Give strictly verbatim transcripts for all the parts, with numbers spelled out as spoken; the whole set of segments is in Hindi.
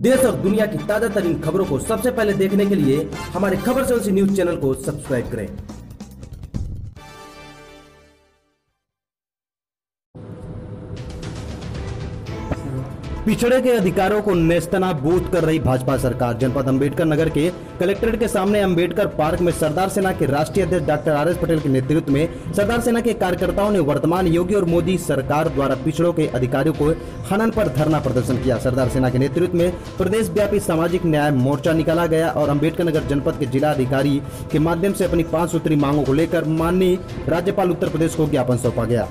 देश और दुनिया की ताजा तरीन खबरों को सबसे पहले देखने के लिए हमारे खबर से न्यूज चैनल को सब्सक्राइब करें। पिछड़े के अधिकारों को नेस्तनाबूद कर रही भाजपा सरकार। जनपद अंबेडकर नगर के कलेक्ट्रेट के सामने अंबेडकर पार्क में सरदार सेना के राष्ट्रीय अध्यक्ष डॉक्टर आर एस पटेल के नेतृत्व में सरदार सेना के कार्यकर्ताओं ने वर्तमान योगी और मोदी सरकार द्वारा पिछड़ों के अधिकारियों को हनन पर धरना प्रदर्शन किया। सरदार सेना के नेतृत्व में प्रदेश व्यापी सामाजिक न्याय मोर्चा निकाला गया और अंबेडकर नगर जनपद के जिला अधिकारी के माध्यम से अपनी पांच सूत्री मांगों को लेकर माननीय राज्यपाल उत्तर प्रदेश को ज्ञापन सौंपा गया।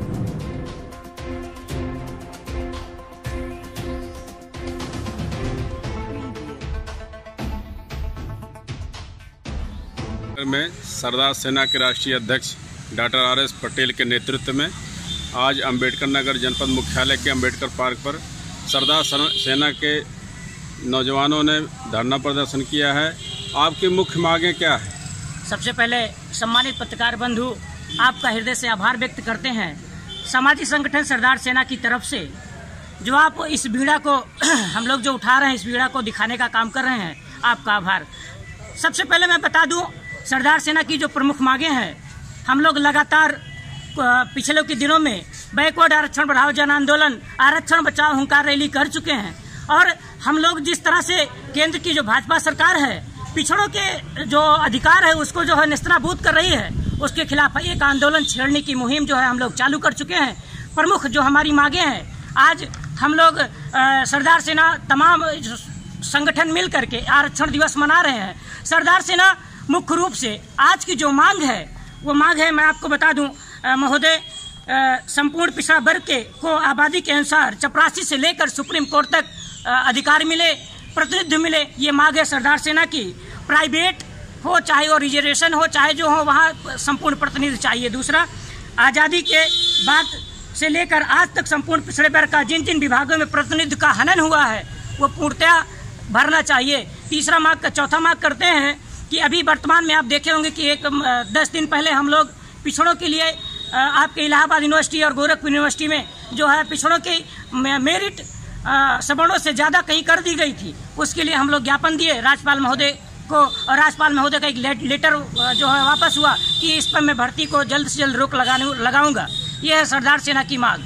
में सरदार सेना के राष्ट्रीय अध्यक्ष डॉक्टर आर एस पटेल के नेतृत्व में आज अंबेडकर नगर जनपद मुख्यालय के अंबेडकर पार्क पर सरदार सेना के नौजवानों ने धरना प्रदर्शन किया है। आपकी मुख्य मांगें क्या है? सबसे पहले सम्मानित पत्रकार बंधु, आपका हृदय से आभार व्यक्त करते हैं। सामाजिक संगठन सरदार सेना की तरफ से जो आप इस बीड़ा को हम लोग जो उठा रहे हैं, इस बीड़ा को दिखाने का काम कर रहे हैं, आपका आभार। सबसे पहले मैं बता दूं, सरदार सेना की जो प्रमुख मांगें हैं, हम लोग लगातार पिछले के दिनों में बैकवर्ड आरक्षण बढ़ाओ जन आंदोलन, आरक्षण बचाओ हुंकार रैली कर चुके हैं और हम लोग जिस तरह से केंद्र की जो भाजपा सरकार है पिछड़ों के जो अधिकार है उसको जो है नेस्तनाबूद कर रही है, उसके खिलाफ एक आंदोलन छेड़ने की मुहिम जो है हम लोग चालू कर चुके हैं। प्रमुख जो हमारी मांगे हैं, आज हम लोग सरदार सेना तमाम संगठन मिल करके आरक्षण दिवस मना रहे हैं। सरदार सेना मुख्य रूप से आज की जो मांग है वो मांग है, मैं आपको बता दूं महोदय, संपूर्ण पिछड़ा वर्ग के को आबादी के अनुसार चपरासी से लेकर सुप्रीम कोर्ट तक अधिकार मिले, प्रतिनिधित्व मिले, ये मांग है सरदार सेना की। प्राइवेट हो चाहे वो रिजर्वेशन हो चाहे जो हो, वहाँ संपूर्ण प्रतिनिधि चाहिए। दूसरा, आज़ादी के बाद से लेकर आज तक संपूर्ण पिछड़े वर्ग का जिन जिन विभागों में प्रतिनिधित्व का हनन हुआ है वो पूर्णतया भरना चाहिए। तीसरा मांग का चौथा मांग करते हैं कि अभी वर्तमान में आप देखे होंगे कि एक दस दिन पहले हम लोग पिछड़ों के लिए आपके इलाहाबाद यूनिवर्सिटी और गोरखपुर यूनिवर्सिटी में जो है पिछड़ों की मेरिट सवर्णों से ज़्यादा कहीं कर दी गई थी, उसके लिए हम लोग ज्ञापन दिए राज्यपाल महोदय को और राज्यपाल महोदय का एक लेटर जो है वापस हुआ कि इस पर मैं भर्ती को जल्द से जल्द रोक लगाने लगाऊंगा। ये है सरदार सेना की मांग।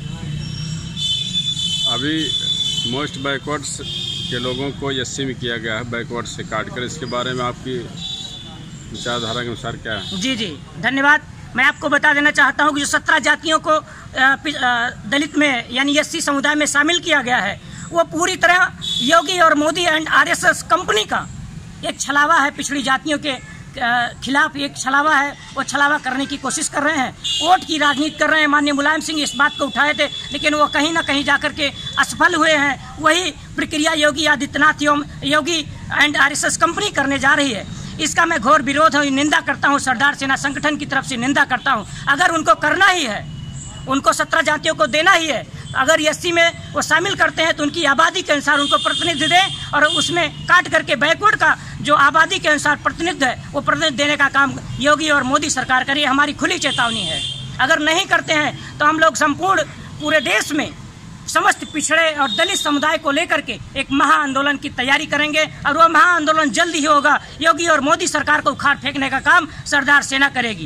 अभी मोस्ट बैकवर्ड के लोगों को एससी में किया गया है, बैकवर्ड से काटकर, इसके बारे में आपकी विचारधारा के अनुसार क्या है? जी जी धन्यवाद। मैं आपको बता देना चाहता हूं कि जो सत्रह जातियों को दलित में यानी एससी समुदाय में शामिल किया गया है वो पूरी तरह योगी और मोदी एंड आरएसएस कंपनी का एक छलावा है। पिछड़ी जातियों के खिलाफ एक छलावा है, वो छलावा करने की कोशिश कर रहे हैं, वोट की राजनीति कर रहे हैं। माननीय मुलायम सिंह इस बात को उठाए थे लेकिन वो कहीं ना कहीं जाकर के असफल हुए हैं। वही प्रक्रिया Yogi Adityanath Yogi and RSS company करने जा रही है। इसका मैं घोर विरोध और निंदा करता हूं, सरदार सेना संगठन की तरफ से निंदा करता हूं। अगर उनको करना ही है, उनको सत्रह जातियों को देना ही है, अगर एससी में वो शामिल करते हैं तो उनकी आबादी के अनुसार उनको प्रतिनिधित्व दें और उसमें काट करके बैकवर्ड का जो आबादी के अनुसार प्रतिनिधित्व है वो प्रतिनिधित्व देने का काम योगी और मोदी सरकार करे। हमारी खुली चेतावनी है। अगर नहीं करते हैं तो हम लोग संपूर्ण पूरे देश में समस्त पिछड़े और दलित समुदाय को लेकर के एक महा आंदोलन की तैयारी करेंगे और वह महा आंदोलन जल्द ही होगा। योगी और मोदी सरकार को उखाड़ फेंकने का काम सरदार सेना करेगी।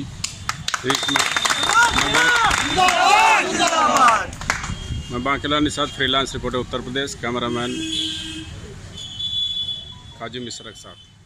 मैं Bankilal Nishad, freelance reporter, Uttar Pradesh, cameraman Kazi Mishra के साथ।